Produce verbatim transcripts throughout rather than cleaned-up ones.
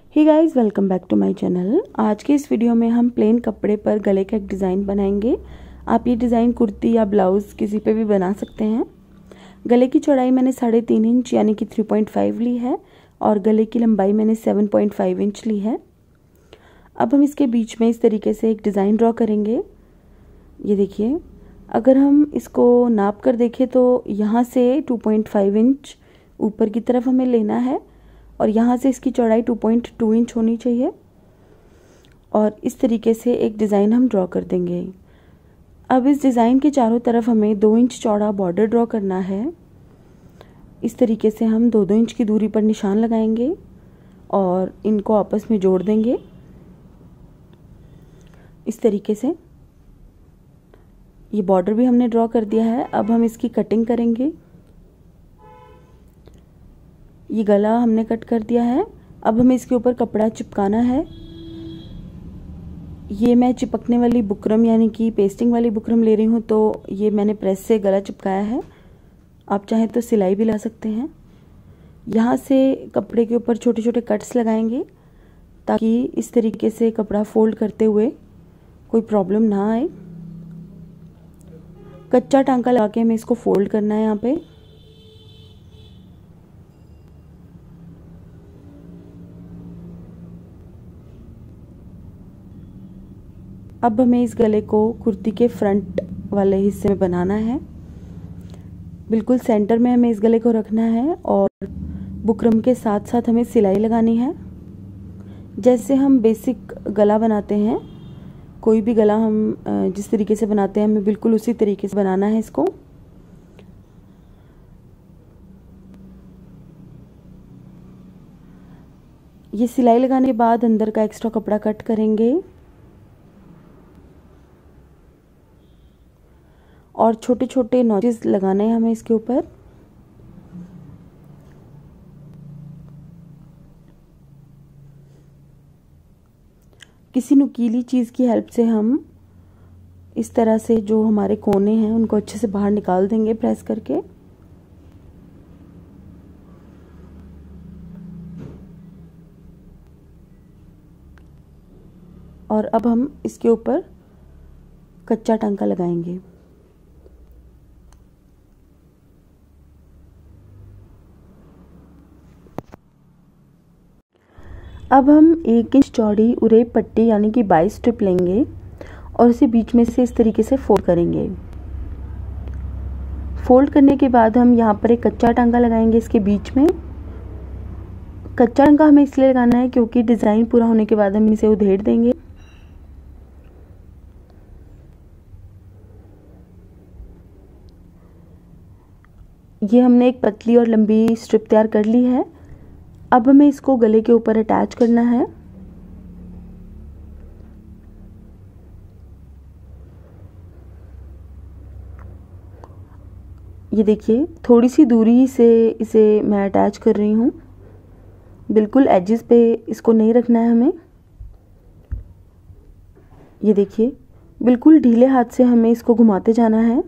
Hey guys, welcome back to my channel. आज के इस वीडियो में हम प्लेन कपड़े पर गले का एक डिज़ाइन बनाएंगे। आप ये डिज़ाइन कुर्ती या ब्लाउज़ किसी पे भी बना सकते हैं। गले की चौड़ाई मैंने साढ़े तीन इंच यानी कि थ्री पॉइंट फाइव ली है और गले की लंबाई मैंने सेवन पॉइंट फाइव इंच ली है। अब हम इसके बीच में इस तरीके से एक डिज़ाइन ड्रॉ करेंगे। ये देखिए, अगर हम इसको नाप कर देखें तो यहाँ से टू पॉइंट फाइव इंच ऊपर की तरफ हमें लेना है और यहाँ से इसकी चौड़ाई टू पॉइंट टू इंच होनी चाहिए और इस तरीके से एक डिज़ाइन हम ड्रॉ कर देंगे। अब इस डिज़ाइन के चारों तरफ हमें दो इंच चौड़ा बॉर्डर ड्रॉ करना है। इस तरीके से हम दो दो इंच की दूरी पर निशान लगाएंगे और इनको आपस में जोड़ देंगे। इस तरीके से ये बॉर्डर भी हमने ड्रॉ कर दिया है। अब हम इसकी कटिंग करेंगे। ये गला हमने कट कर दिया है। अब हमें इसके ऊपर कपड़ा चिपकाना है। ये मैं चिपकने वाली बुकरम यानी कि पेस्टिंग वाली बुकरम ले रही हूँ, तो ये मैंने प्रेस से गला चिपकाया है। आप चाहें तो सिलाई भी ला सकते हैं। यहाँ से कपड़े के ऊपर छोटे छोटे कट्स लगाएंगे ताकि इस तरीके से कपड़ा फोल्ड करते हुए कोई प्रॉब्लम ना आए। कच्चा टांका लगा के हमें इसको फोल्ड करना है। यहाँ पे अब हमें इस गले को कुर्ती के फ्रंट वाले हिस्से में बनाना है। बिल्कुल सेंटर में हमें इस गले को रखना है और बुकरम के साथ साथ हमें सिलाई लगानी है। जैसे हम बेसिक गला बनाते हैं, कोई भी गला हम जिस तरीके से बनाते हैं हमें बिल्कुल उसी तरीके से बनाना है इसको। ये सिलाई लगाने के बाद अंदर का एक्स्ट्रा कपड़ा कट करेंगे और छोटे छोटे नॉचेस लगाने हैं हमें इसके ऊपर। किसी नुकीली चीज़ की हेल्प से हम इस तरह से जो हमारे कोने हैं उनको अच्छे से बाहर निकाल देंगे प्रेस करके। और अब हम इसके ऊपर कच्चा टांका लगाएंगे। अब हम एक इंच चौड़ी उरेप पट्टी यानी कि बाईस स्ट्रिप लेंगे और उसे बीच में से इस तरीके से फोल्ड करेंगे। फोल्ड करने के बाद हम यहाँ पर एक कच्चा टांका लगाएंगे इसके बीच में। कच्चा टांका हमें इसलिए लगाना है क्योंकि डिज़ाइन पूरा होने के बाद हम इसे उधेड़ देंगे। ये हमने एक पतली और लंबी स्ट्रिप तैयार कर ली है। अब हमें इसको गले के ऊपर अटैच करना है। ये देखिए, थोड़ी सी दूरी से इसे मैं अटैच कर रही हूँ। बिल्कुल एजेस पे इसको नहीं रखना है हमें। ये देखिए, बिल्कुल ढीले हाथ से हमें इसको घुमाते जाना है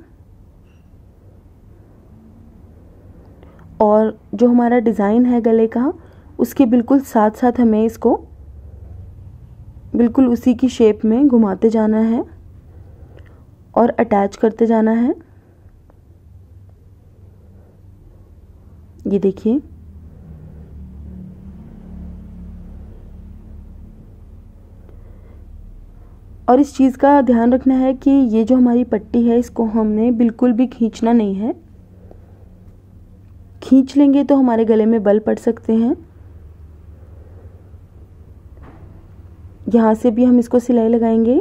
और जो हमारा डिज़ाइन है गले का उसके बिल्कुल साथ साथ हमें इसको बिल्कुल उसी की शेप में घुमाते जाना है और अटैच करते जाना है। ये देखिए, और इस चीज़ का ध्यान रखना है कि ये जो हमारी पट्टी है इसको हमने बिल्कुल भी खींचना नहीं है। खींच लेंगे तो हमारे गले में बल पड़ सकते हैं। यहाँ से भी हम इसको सिलाई लगाएंगे।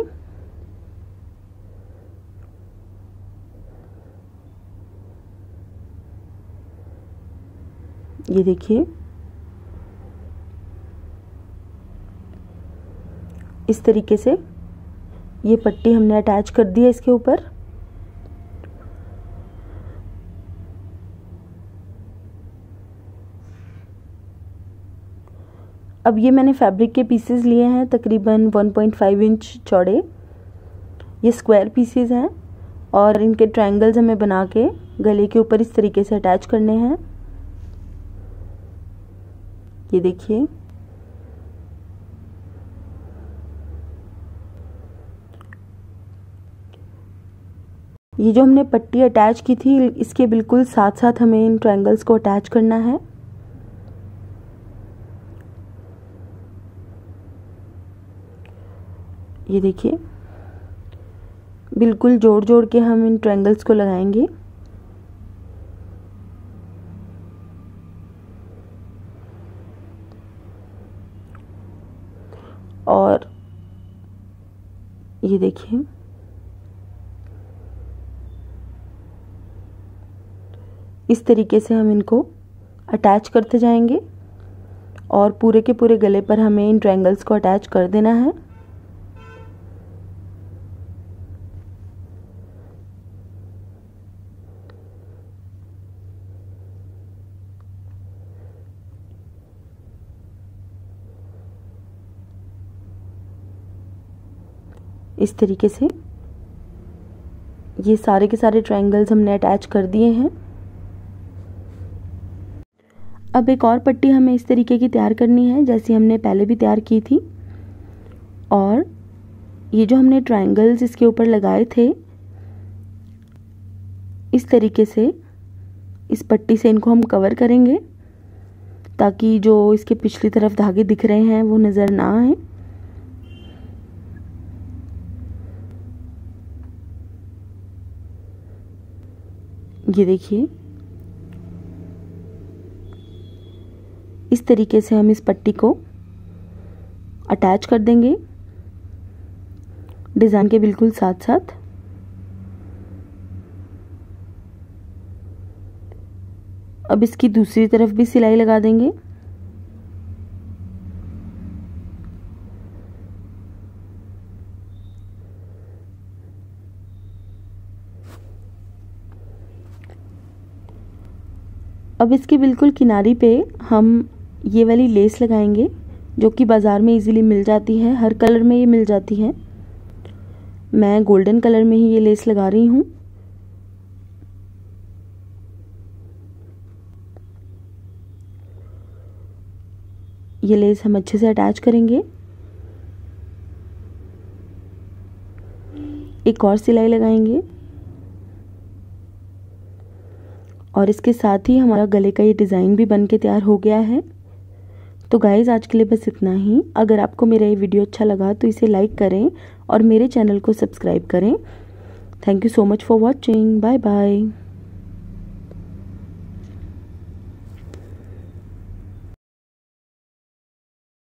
ये देखिए, इस तरीके से ये पट्टी हमने अटैच कर दी है इसके ऊपर। अब ये मैंने फैब्रिक के पीसेस लिए हैं तकरीबन वन पॉइंट फाइव इंच चौड़े। ये स्क्वायर पीसेस हैं और इनके ट्रायंगल्स हमें बना के गले के ऊपर इस तरीके से अटैच करने हैं। ये देखिए, ये जो हमने पट्टी अटैच की थी इसके बिल्कुल साथ साथ हमें इन ट्रायंगल्स को अटैच करना है। ये देखिए बिल्कुल जोड़ जोड़ के हम इन ट्रायंगल्स को लगाएंगे। और ये देखिए इस तरीके से हम इनको अटैच करते जाएंगे और पूरे के पूरे गले पर हमें इन ट्रायंगल्स को अटैच कर देना है। इस तरीके से ये सारे के सारे ट्रायंगल्स हमने अटैच कर दिए हैं। अब एक और पट्टी हमें इस तरीके की तैयार करनी है जैसी हमने पहले भी तैयार की थी। और ये जो हमने ट्रायंगल्स इसके ऊपर लगाए थे इस तरीके से इस पट्टी से इनको हम कवर करेंगे ताकि जो इसके पिछली तरफ धागे दिख रहे हैं वो नज़र ना आए। ये देखिए इस तरीके से हम इस पट्टी को अटैच कर देंगे डिज़ाइन के बिल्कुल साथ साथ। अब इसकी दूसरी तरफ भी सिलाई लगा देंगे। अब इसके बिल्कुल किनारी पे हम ये वाली लेस लगाएंगे जो कि बाज़ार में इजीली मिल जाती है, हर कलर में ये मिल जाती है। मैं गोल्डन कलर में ही ये लेस लगा रही हूँ। ये लेस हम अच्छे से अटैच करेंगे। एक और सिलाई लगाएंगे और इसके साथ ही हमारा गले का ये डिज़ाइन भी बन के तैयार हो गया है। तो गाइज़ आज के लिए बस इतना ही। अगर आपको मेरा ये वीडियो अच्छा लगा तो इसे लाइक करें और मेरे चैनल को सब्सक्राइब करें। Thank you so much for watching. Bye bye.